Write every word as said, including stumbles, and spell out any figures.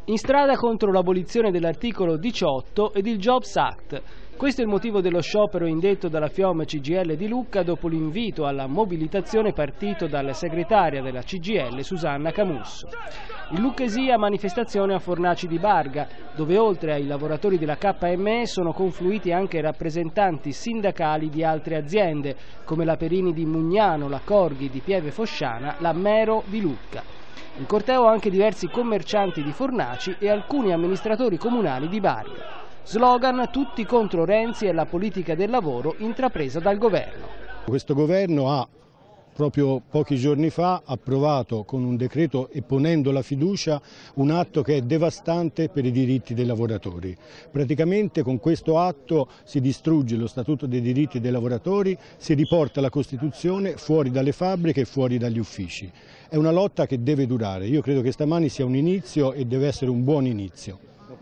In strada contro l'abolizione dell'articolo diciotto ed il Jobs Act. Questo è il motivo dello sciopero indetto dalla FIOM C G I L di Lucca dopo l'invito alla mobilitazione partito dalla segretaria della C G I L Susanna Camusso. In Lucchesia manifestazione a Fornaci di Barga, dove oltre ai lavoratori della K M E sono confluiti anche rappresentanti sindacali di altre aziende, come la Perini di Mugnano, la Corghi di Pieve Fosciana, la Mero di Lucca. In corteo anche diversi commercianti di Fornaci e alcuni amministratori comunali di Barga. Slogan tutti contro Renzi e la politica del lavoro intrapresa dal governo. Questo governo ha proprio pochi giorni fa approvato con un decreto e ponendo la fiducia un atto che è devastante per i diritti dei lavoratori. Praticamente con questo atto si distrugge lo Statuto dei diritti dei lavoratori, si riporta la Costituzione fuori dalle fabbriche e fuori dagli uffici. È una lotta che deve durare, io credo che stamani sia un inizio e deve essere un buon inizio.